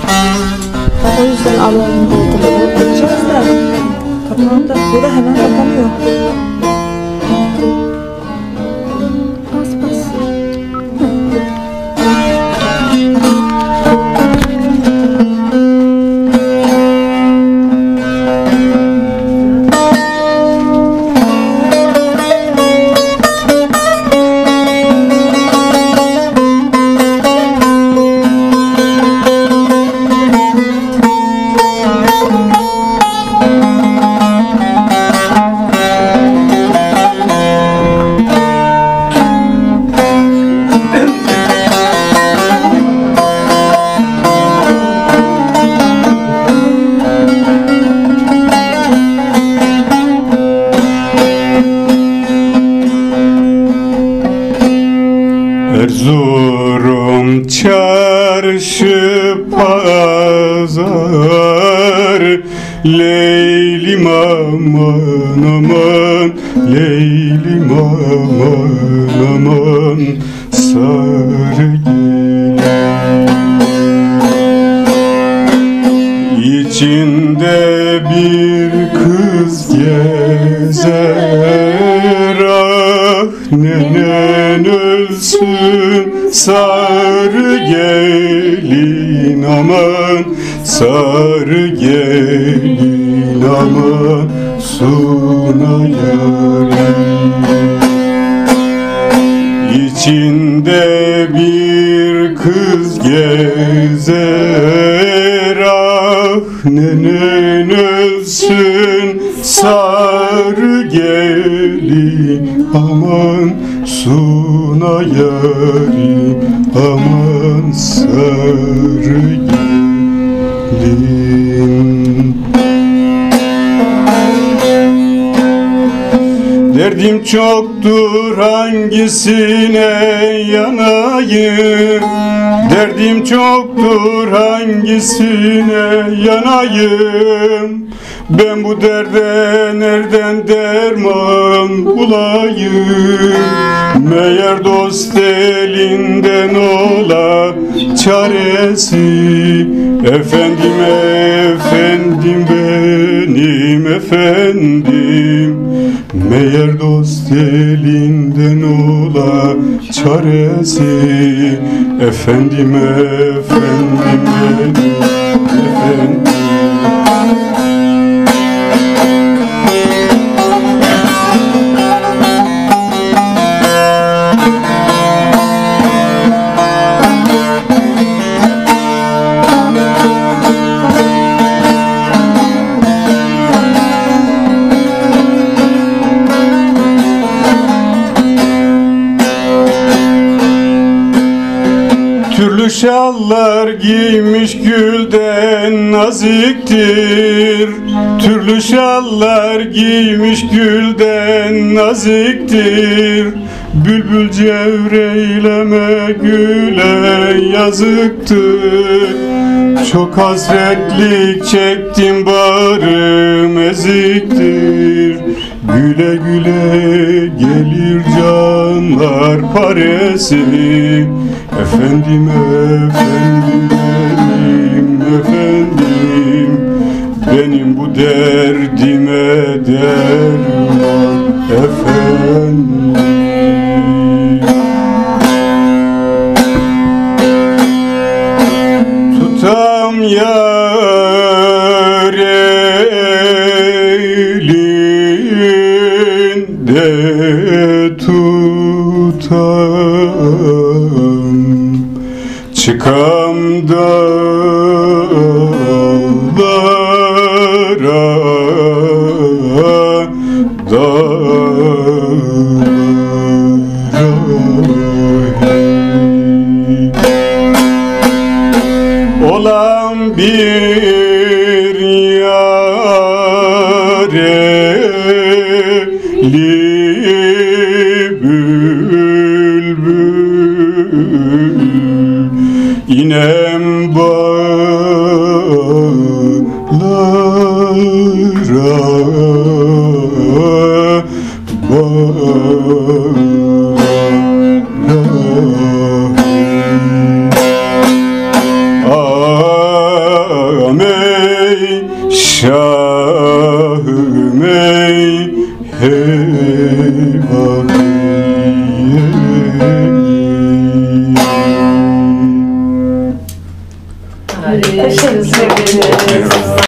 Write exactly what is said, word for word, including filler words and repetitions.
O yüzden alalım dedim. Yapacağız da kapandı. Bu da hemen kapanıyor. Bas bas. Erzurum çarşı pazar, Leylim aman aman, Leylim aman aman, sarı gelin. İçinde bir kız gezer, ah nenen ölsün sarı gelin aman, sarı gelin aman, suna yarim. İçinde bir kız gezer, ah nenen ölsün sarı gelin aman, suna yarim aman, sarı gelin. Derdim çoktur hangisine yanayım, derdim çoktur hangisine yanayım. Ben bu derde nereden derman bulayım? Meğer dost elinden ola çaresi. Efendim efendim benim efendim, meğer dost elinden ola çaresi. Efendim efendim benim efendim. Türlü şallar giymiş gülden naziktir, türlü şallar giymiş gülden naziktir. Bülbül cevreyleme güle yazıktır. Çok hasretlik çektim bağrım eziktir. Güle güle gelir canlar paresi. Efendim efendim benim efendim, benim bu derdime derman efendim. Tutam yar elinde tutam, çıkam dağlara, dağlara. Olan bir yareli bülbül, inem bağlara, bağlara. Teşekkür ederiz.